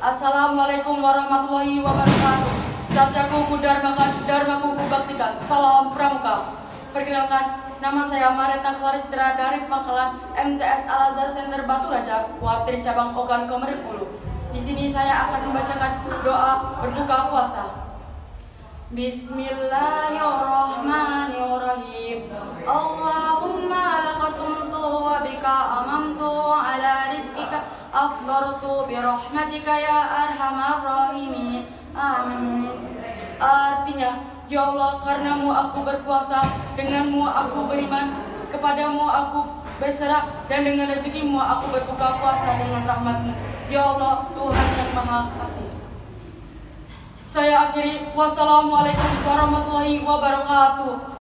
Assalamualaikum warahmatullahi wabarakatuh. Satyaku Dharmaku Baktikan. Salam Pramuka. Perkenalkan, nama saya Mareta Claristra dari Pangkalan MTS Al Azhar Center Batu Raja, Kuartir Cabang Ogan Komering Ulu. Di sini saya akan membacakan doa berbuka puasa. Bismillahirrahmanirrahim. Allahumma laka sumtu wa bika amamtu ala rizqika afdartu birahmatika ya arhamar rahimin. Amin. Artinya, ya Allah, karenamu aku berpuasa, denganmu aku beriman, kepadamu aku berserah, dan dengan rezekimu aku berbuka puasa dengan rahmatmu. Ya Allah, Tuhan yang Maha Kasih. Saya akhiri, wassalamualaikum warahmatullahi wabarakatuh.